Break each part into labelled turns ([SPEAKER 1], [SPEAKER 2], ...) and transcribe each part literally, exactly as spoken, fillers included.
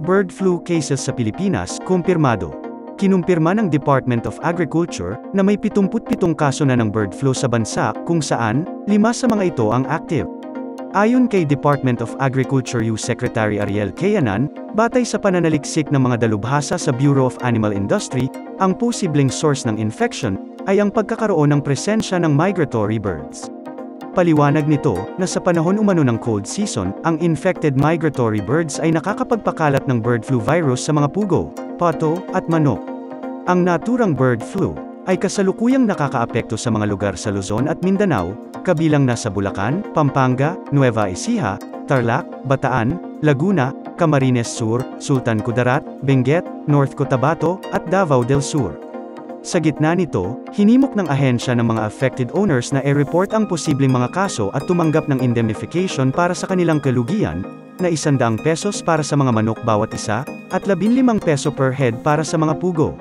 [SPEAKER 1] Bird flu cases sa Pilipinas, kumpirmado. Kinumpirma ng Department of Agriculture, na may pitungput pitong kaso na ng bird flu sa bansa, kung saan, lima sa mga ito ang active. Ayon kay Department of Agriculture U Secretary Ariel Cayanan, batay sa pananaliksik ng mga dalubhasa sa Bureau of Animal Industry, ang posibleng source ng infection, ay ang pagkakaroon ng presensya ng migratory birds. Paliwanag nito, na sa panahon umano ng cold season, ang infected migratory birds ay nakakapagpakalat ng bird flu virus sa mga pugo, pato, at manok. Ang naturang bird flu, ay kasalukuyang nakakaapekto sa mga lugar sa Luzon at Mindanao, kabilang na sa Bulacan, Pampanga, Nueva Ecija, Tarlac, Bataan, Laguna, Camarines Sur, Sultan Kudarat, Benguet, North Cotabato, at Davao del Sur. Sa gitna nito, hinimok ng ahensya ng mga affected owners na i-report ang posibleng mga kaso at tumanggap ng indemnification para sa kanilang kalugian, na isandaang pesos para sa mga manok bawat isa, at labinlimang peso per head para sa mga pugo.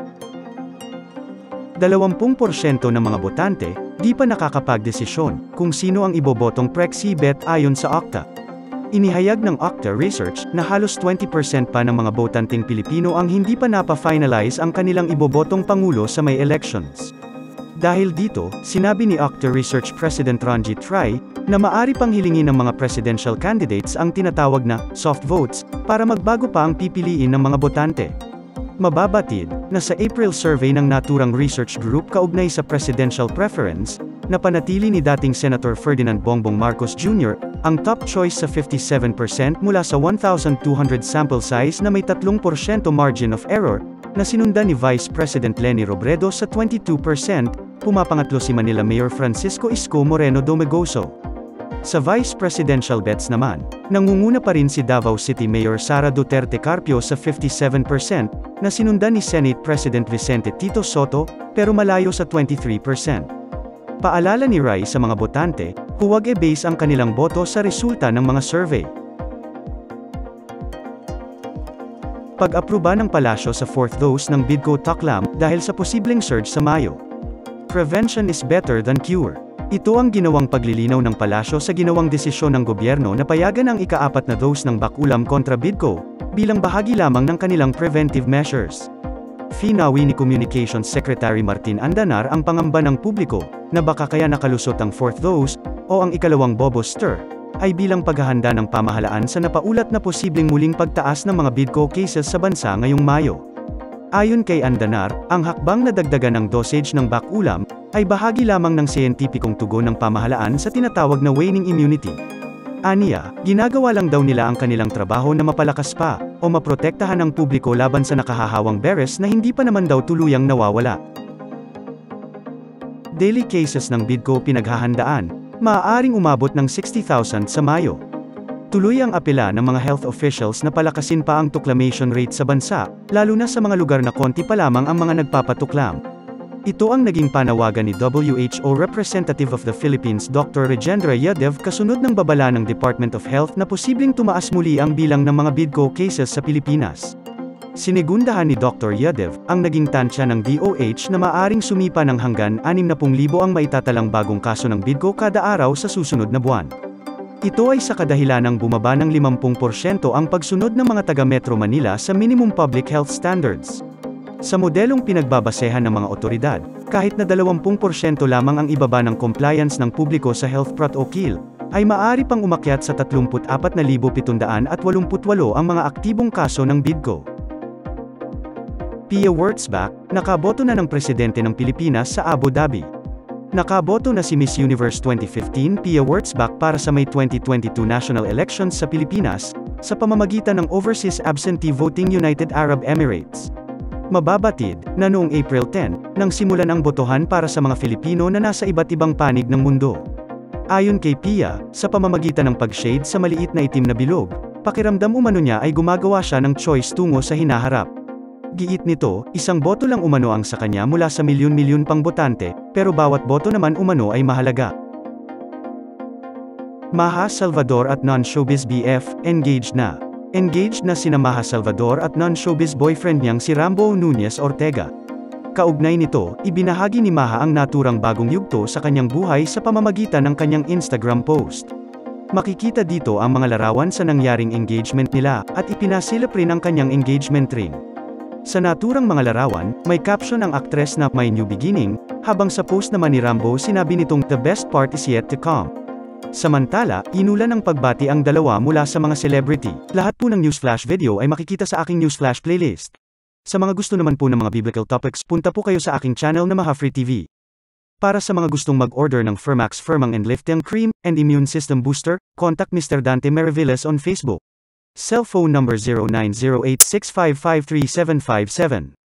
[SPEAKER 1] Dalawampung porsyento ng mga botante, di pa nakakapagdesisyon, kung sino ang ibobotong Prexi-Bet ayon sa Octa. Inihayag ng Octa Research, na halos twenty percent pa ng mga botanteng Pilipino ang hindi pa napa-finalize ang kanilang ibobotong pangulo sa May elections. Dahil dito, sinabi ni Octa Research President Ranjit Rai, na maari pang hilingin ng mga presidential candidates ang tinatawag na soft votes, para magbago pa ang pipiliin ng mga botante. Mababatid, na sa April survey ng naturang research group kaugnay sa presidential preference, na panatili ni dating Senator Ferdinand Bongbong Marcos Junior, ang top choice sa fifty-seven percent mula sa one thousand two hundred sample size na may three percent margin of error, na sinundan ni Vice President Leni Robredo sa twenty-two percent, pumapangatlo si Manila Mayor Francisco Isko Moreno Domegoso. Sa vice presidential bets naman, nangunguna pa rin si Davao City Mayor Sara Duterte Carpio sa fifty-seven percent, na sinundan ni Senate President Vicente Tito Soto, pero malayo sa twenty-three percent. Paalala ni Rai sa mga botante, huwag e-base ang kanilang boto sa resulta ng mga survey. Pag-aproba ng palasyo sa fourth dose ng Bidco Taklam, dahil sa posibleng surge sa Mayo. Prevention is better than cure. Ito ang ginawang paglilinaw ng palasyo sa ginawang desisyon ng gobyerno na payagan ang ika-apat na dose ng Bakulam kontra Bidco, bilang bahagi lamang ng kanilang preventive measures. Finawi ni Communications Secretary Martin Andanar ang pangamba ng publiko, na baka kaya nakalusot ang fourth dose, o ang ikalawang booster, ay bilang paghahanda ng pamahalaan sa napaulat na posibleng muling pagtaas ng mga Bidco cases sa bansa ngayong Mayo. Ayon kay Andanar, ang hakbang na dagdagan ng dosage ng Bakulam, ay bahagi lamang ng siyentipikong tugon ng pamahalaan sa tinatawag na waning immunity. Aniya, ginagawa lang daw nila ang kanilang trabaho na mapalakas pa, o maprotektahan ang publiko laban sa nakahahawang beres na hindi pa naman daw tuluyang nawawala. Daily cases ng Bidco pinaghahandaan, maaaring umabot ng sixty thousand sa Mayo. Tuloy ang apela ng mga health officials na palakasin pa ang tuklamation rate sa bansa, lalo na sa mga lugar na konti pa lamang ang mga nagpapatuklam. Ito ang naging panawagan ni W H O Representative of the Philippines Doctor Rajendra Yadav kasunod ng babala ng Department of Health na posibleng tumaas muli ang bilang ng mga Bidco cases sa Pilipinas. Sinigundahan ni Doctor Yadav, ang naging tansya ng D O H na maaring sumipa ng hanggan anim na pung libo ang maitatalang bagong kaso ng Bidco kada araw sa susunod na buwan. Ito ay sa kadahilanang bumaba ng limampu porsyento ang pagsunod ng mga taga Metro Manila sa minimum public health standards. Sa modelong pinagbabasehan ng mga otoridad, kahit na dalawampu porsyento lamang ang ibaba ng compliance ng publiko sa health protocol, ay maaari pang umakyat sa tatlumpu't apat na libo pitundaan at walumput walo ang mga aktibong kaso ng Bidco. Pia Wurtzbach, nakaboto na ng presidente ng Pilipinas sa Abu Dhabi. Nakaboto na si Miss Universe twenty fifteen Pia Wurtzbach para sa May twenty twenty-two national elections sa Pilipinas, sa pamamagitan ng Overseas Absentee Voting United Arab Emirates. Mababatid, na noong April tenth, nang simulan ang botohan para sa mga Filipino na nasa iba't ibang panig ng mundo. Ayon kay Pia, sa pamamagitan ng pag-shade sa maliit na itim na bilog, pakiramdam umano niya ay gumagawa siya ng choice tungo sa hinaharap. Giit nito, isang boto lang umano ang sa kanya mula sa milyon-milyon pang botante, pero bawat boto naman umano ay mahalaga. Maha Salvador at non-showbiz B F, engaged na. Engaged na sina Maha Salvador at non-showbiz boyfriend niyang si Rambo Nunez Ortega. Kaugnay nito, ibinahagi ni Maha ang naturang bagong yugto sa kanyang buhay sa pamamagitan ng kanyang Instagram post. Makikita dito ang mga larawan sa nangyaring engagement nila, at ipinasilip rin ang kanyang engagement ring. Sa naturang mga larawan, may caption ang aktres na "My New Beginning", habang sa post naman ni Rambo sinabi nitong "The best part is yet to come". Samantala, inulan ng pagbati ang dalawa mula sa mga celebrity. Lahat po ng Newsflash video ay makikita sa aking Newsflash playlist. Sa mga gusto naman po ng mga biblical topics, punta po kayo sa aking channel na Mahafree T V. Para sa mga gustong mag-order ng Fermax Firmang and Lifting Cream and Immune System Booster, contact Mister Dante Maravillas on Facebook. Cell phone number zero nine zero eight six five five three seven five seven.